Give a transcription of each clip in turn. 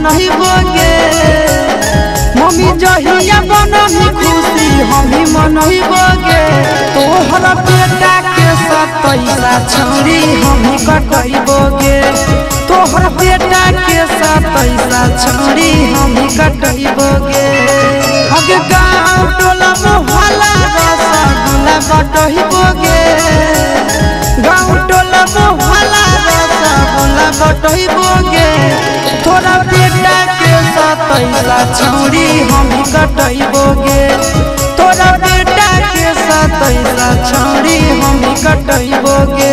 मनइबोगे mummy जहिया बनही खुशी हम ही मनइबोगे तोहरा बेटा के 27 छौरी हम ही कटइबोगे तोहरा बेटा के 27 छौरी हम ही कटइबोगे अगे गाँव टोला मोहल्ला रसगुल्ला बटइबोगे गाँव टोला मोहल्ला रसगुल्ला बटइबोगे तोरा बेटा के 27 छौरी हम ही कटइबोगे तोरा बेटा के 27 छौरी हम ही कटइबोगे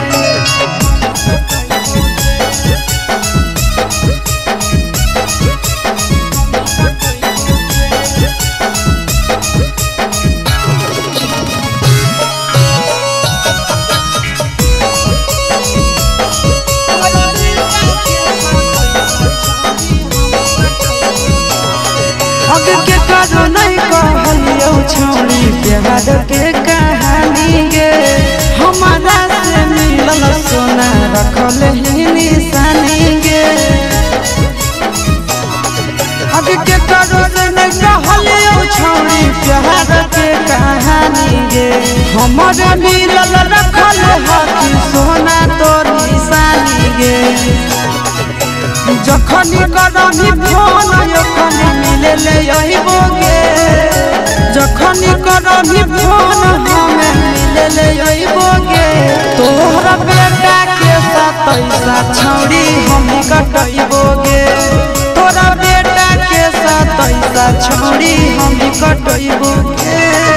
के करो नहीं कहलियो छौरी प्यार के कहानी गे हमारा से मिलल सोना रखल ही निशानी गे अब के करो नहीं कहलियो छौरी प्यार के कहानी गे हमारा मिलल रखल हकी सोना तो निशानी गे जखनी करही फोन यखनी मिले ले अइबोगे जखनी करही फोन हमें मिले ले अइबोगे तोहरा बेटा के 27 छौरी हम ही कटइबोगे तोरा बेटा के 27 छौरी हम ही कटइबोगे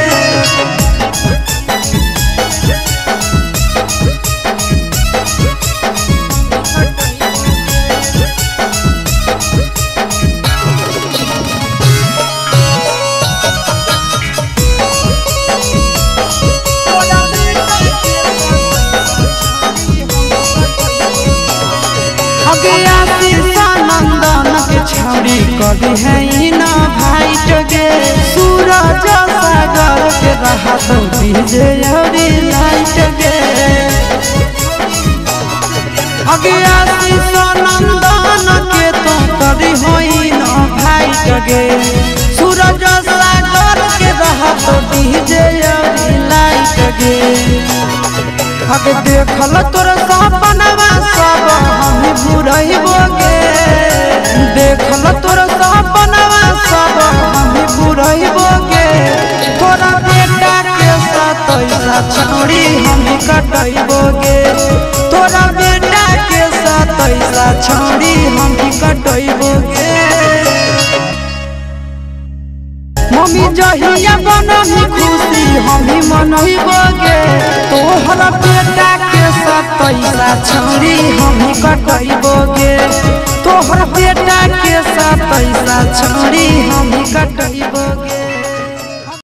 नंदन के छौरी कभी है ना भाई टगे सूरज सागर के रहा तो डीजे औरी लाइट गे अगिया नंदन के तो कभी होई ना भाई टगे सूरज सागर के रहा तो डीजे औरी लाइट गे अगे देखल तोर सपनवा सब हम बुरइबोगे देखल तोर सपनवा सब हम बुरइबोगे तोरा बेटा के 27 छौरी हम कटइबोगे तोरा बेटा के 27 छौरी हम कटइबोगे मम्मी जहिया बनही खुशी हम ही मनइबोगे तोहरा बेटा के 27 छौरी हम ही कटइबोगे तोहरा बेटा के 27 छौरी हम ही कटइबोगे।